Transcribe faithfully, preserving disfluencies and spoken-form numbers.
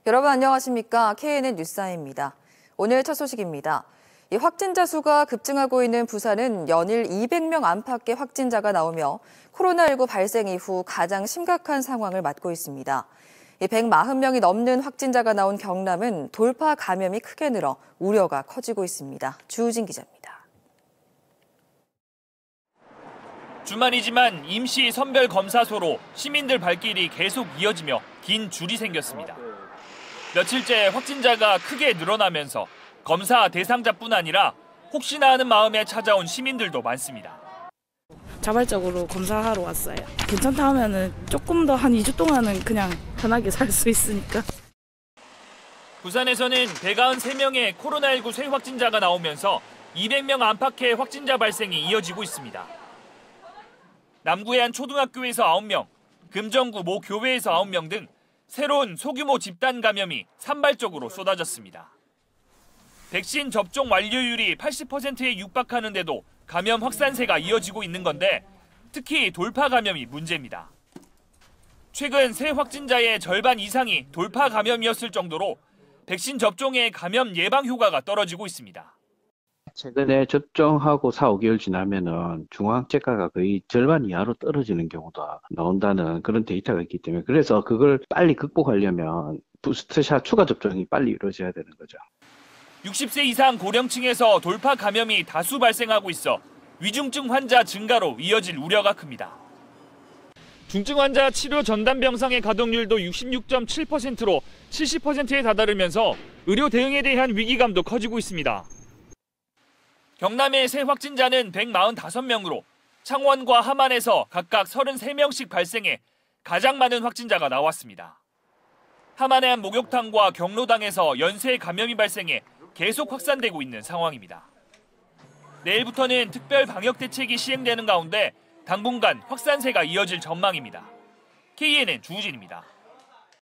여러분 안녕하십니까? 케이엔엔 뉴스아이입니다. 오늘 첫 소식입니다. 이 확진자 수가 급증하고 있는 부산은 연일 이백 명 안팎의 확진자가 나오며 코로나십구 발생 이후 가장 심각한 상황을 맞고 있습니다. 이 백사십 명이 넘는 확진자가 나온 경남은 돌파 감염이 크게 늘어 우려가 커지고 있습니다. 주우진 기자입니다. 주말이지만 임시 선별 검사소로 시민들 발길이 계속 이어지며 긴 줄이 생겼습니다. 며칠째 확진자가 크게 늘어나면서 검사 대상자뿐 아니라 혹시나 하는 마음에 찾아온 시민들도 많습니다. 자발적으로 검사하러 왔어요. 괜찮다 하면은 조금 더 한 이 주 동안은 그냥 편하게 살 수 있으니까. 부산에서는 백구십삼 명의 코로나십구 새 확진자가 나오면서 이백 명 안팎의 확진자 발생이 이어지고 있습니다. 남구의 한 초등학교에서 아홉 명, 금정구 모 교회에서 아홉 명 등 새로운 소규모 집단 감염이 산발적으로 쏟아졌습니다. 백신 접종 완료율이 팔십 퍼센트에 육박하는데도 감염 확산세가 이어지고 있는 건데 특히 돌파 감염이 문제입니다. 최근 새 확진자의 절반 이상이 돌파 감염이었을 정도로 백신 접종의 감염 예방 효과가 떨어지고 있습니다. 최근에 접종하고 사, 오 개월 지나면은 중앙학적가가 거의 절반 이하로 떨어지는 경우도 나온다는 그런 데이터가 있기 때문에 그래서 그걸 빨리 극복하려면 부스터샷 추가 접종이 빨리 이루어져야 되는 거죠. 육십 세 이상 고령층에서 돌파 감염이 다수 발생하고 있어 위중증 환자 증가로 이어질 우려가 큽니다. 중증 환자 치료 전담 병상의 가동률도 육십육 점 칠 퍼센트로 칠십 퍼센트에 다다르면서 의료 대응에 대한 위기감도 커지고 있습니다. 경남의 새 확진자는 백사십오 명으로 창원과 함안에서 각각 서른세 명씩 발생해 가장 많은 확진자가 나왔습니다. 함안의 한 목욕탕과 경로당에서 연쇄 감염이 발생해 계속 확산되고 있는 상황입니다. 내일부터는 특별 방역 대책이 시행되는 가운데 당분간 확산세가 이어질 전망입니다. 케이엔엔 주우진입니다.